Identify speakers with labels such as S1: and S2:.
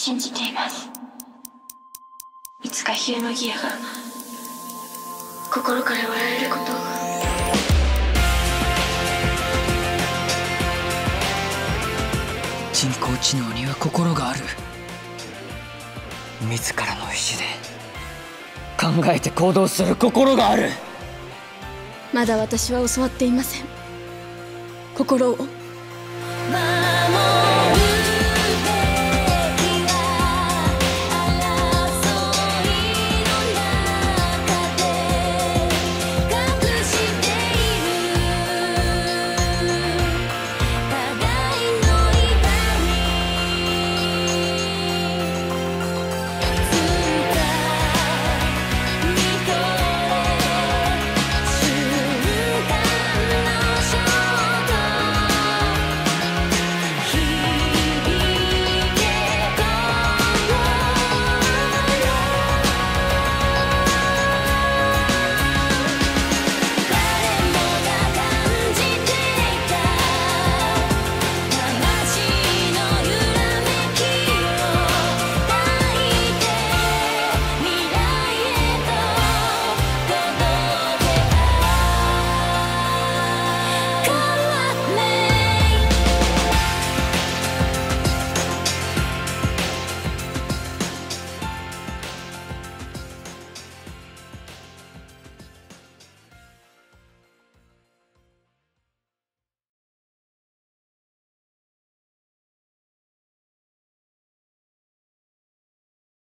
S1: 信じています。いつかヒューマギアが心から笑えることを。
S2: 人工知能には心がある。自らの意志で考えて行動する心がある。
S3: まだ私は教わっていません、心を。